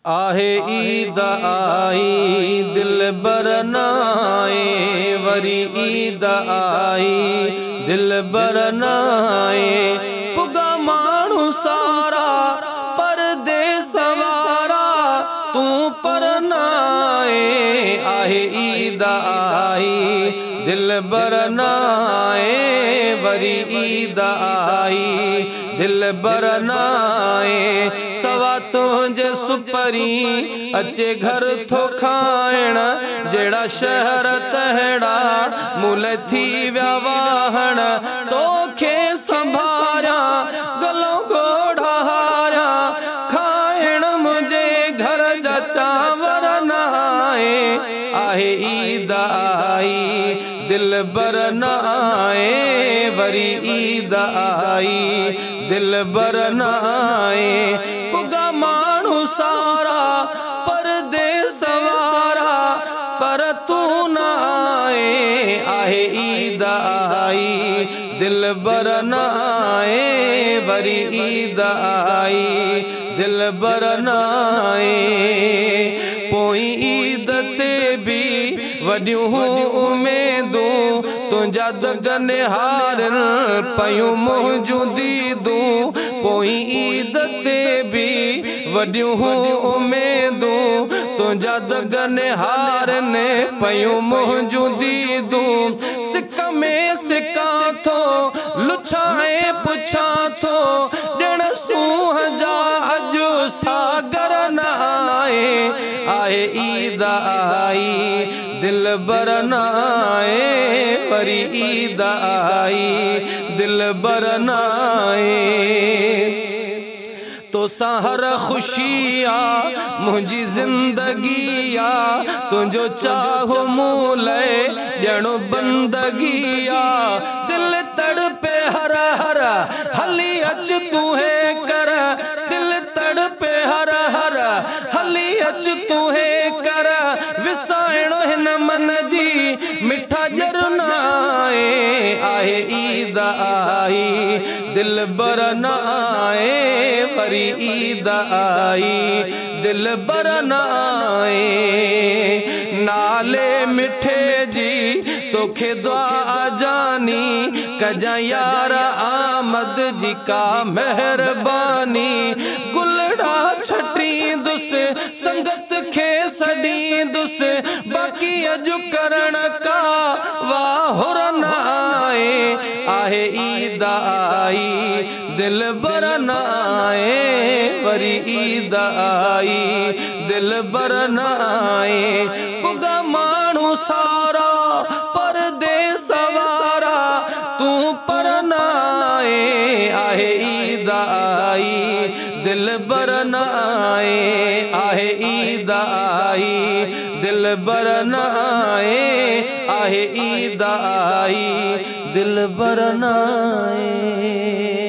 आहे ईद आई दिल बरनाए, वरी ईद आई दिल बरनाए। पुगा मानू सारा परदेस वारा तू परनाए। आहे ईद आई दिल बरनाए, वरी ईद आई दिल बरनाए। सवा तुझे सुपरी अचे घर थो खाइण, जेड़ा शहर तहड़ा मुल थी व्यावाहण। तोखे संभारिया गलों गोड़ा हारिया, खाइण मुझे घर जा चावर न आए। आहे ईद आई दिल बरनाए, वरी ईद आई दिल बरनाए। पुगा मानू सारा परदेस वारा पर तू न आए। आहे ईद आई दिल बरनाए, वरी ईद आई दिल बरनाए। पोई ईद ते भी वड्यूं उमेदूं, तुझा दगन हारन पयूं मौजूदी दूं। पोई ईद ते भी वड्यूं उमेदूं, तुझा दगन हारन पयूं मौजूदी दूं। सिक में सिका थो लुछाए पुछा थो, ॾिण सूह जा अजु सागर न आए। आहे ईद आई दिल बरनाए, वरी ईद आई दिल बरनाए। तो सहर खुशिया मुझी जिंदगिया, तुझो चाहो मूले जणो बंदगिया। दिल तड़पे हर हर हली अच तू है कर, दिल तड़पे हर हर हली अच तू है कर। विसाइणो हिन मन जी मिठा जरनाए। आहे ईद आई दिल बरनाए, वरी ईद आई दिल बरनाए। नाले मिठे जी तोखे दुआ जानी, कजा यार आमद जी का मेहरबानी। गुलड़ा छटी दुस संगत खे सड़ी दुस, बाकी अजु करण का वाहुर न आए। आहे ईद आई दिल बरनाए, वरी ईद आई दिल बरनाए। पुगा मानू सारा परदेस वारा तू परनाए। आहे ईद आई दिल बरनाए, आहे ईद आई दिल बरनाए। आहे ईद आई दिल बरनाए।